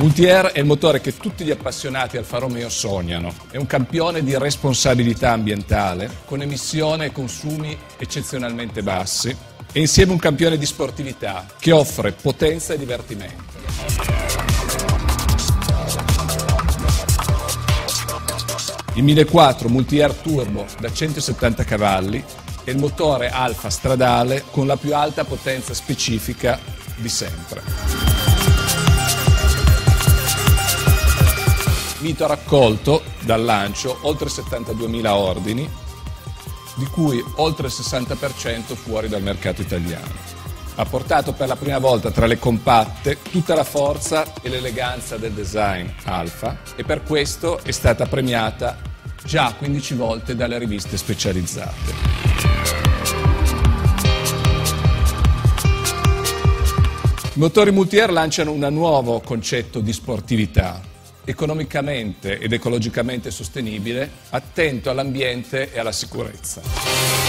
Multi-Air è il motore che tutti gli appassionati Alfa Romeo sognano. È un campione di responsabilità ambientale, con emissioni e consumi eccezionalmente bassi, e insieme un campione di sportività che offre potenza e divertimento. Il 1400 Multi-Air Turbo da 170 cavalli è il motore Alfa stradale con la più alta potenza specifica di sempre. Mito ha raccolto dal lancio oltre 72.000 ordini, di cui oltre il 60% fuori dal mercato italiano. Ha portato per la prima volta tra le compatte tutta la forza e l'eleganza del design Alfa e per questo è stata premiata già 15 volte dalle riviste specializzate. I motori Multi-Air lanciano un nuovo concetto di sportività, economicamente ed ecologicamente sostenibile, attento all'ambiente e alla sicurezza.